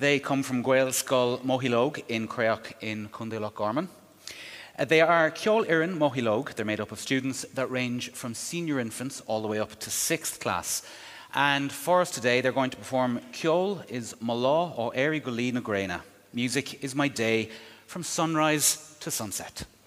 They come from Gaelscoil Mohilog in Creach in Cundaloch Gorman. They are Ceol Irin Mohilog. They're made up of students that range from senior infants all the way up to 6th class. And for us today, they're going to perform Ceol is Malaw or Eri Gulí na Graina. Music is my day from sunrise to sunset.